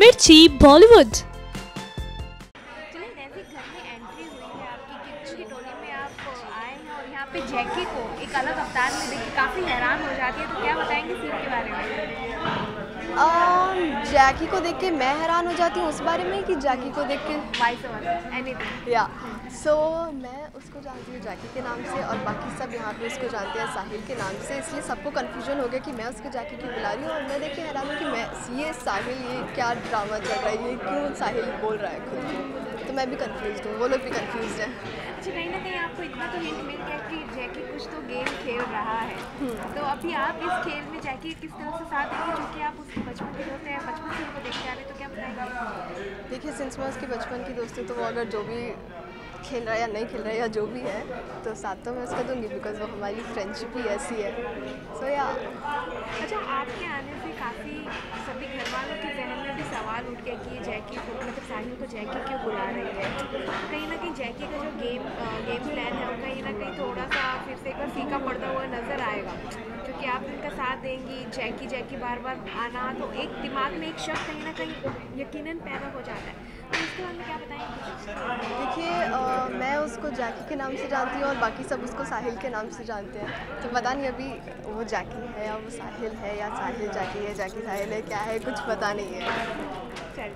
मिर्ची बॉलीवुड। चलिए नैन्सी, घर में एंट्री हुई है आपकी, किड्स की टोली में आप आए हैं और यहाँ पे जैकी को एक अलग अवतार में देख के काफ़ी हैरान हो जाती है, तो क्या बताएंगे सीन के बारे में? जैकी को देख के मैं हैरान हो जाती हूँ उस बारे में कि जैकी को देख के वाइस वर्सा, एनीथिंग। या सो मैं उसको जानती हूँ जैकी के नाम से और बाकी सब यहाँ पे उसको जानते हैं साहिल के नाम से, इसलिए सबको कन्फ्यूजन हो गया कि मैं उसको जैकी क्यों बुला रही हूँ। और मैं देख के हैरान हूँ कि मैं ये साहिल, ये क्या ड्रामा चल रहा है, ये क्यों साहिल बोल रहा है खुद को। तो मैं भी कन्फ्यूज़ हूँ, वो लोग भी कन्फ्यूज़ हैं। अच्छा, कहीं ना कहीं आपको इतना तो हिंट मिल गया कि जैकी कुछ तो गेम खेल रहा है, तो अभी आप इस खेल में जैकी किस तरह से साथ देंगे, जो कि आप उसके बचपन के दोस्त हैं, बचपन से उनको देखते आ रहे, तो क्या बताएंगे? देखिए, सिंस मैं उसके बचपन की दोस्त हूँ तो वो अगर जो भी खेल रहा है या नहीं खेल रहा है या जो भी है तो साथ तो मैं उसका दूंगी, बिकॉज वो हमारी फ्रेंडशिप ही ऐसी है। सो या अच्छा, आपके आने से काफ़ी सभी घर वालों के जहन में भी सवाल उठ गया कि ये जैकी को, मतलब साहिल को जैकी क्यों बुला रही है। कहीं ना कहीं जैकी का जो गेम प्लान है वो कहीं ना कहीं थोड़ा सा फिर से एक बार फीका पड़ता हुआ नज़र आएगा, क्योंकि आप इनका साथ देंगी, जैकी जैकी बार बार आना, तो एक दिमाग में एक शक कहीं ना कहीं यकीनन पैदा हो जाता है। तो इसके बारे में क्या बताएंगे? देखिए, मैं उसको जैकी के नाम से जानती हूँ और बाकी सब उसको साहिल के नाम से जानते हैं, तो पता नहीं अभी वो जैकी है या वो साहिल है या साहिल जैकी है, जैकी साहिल है, क्या है, कुछ पता नहीं है।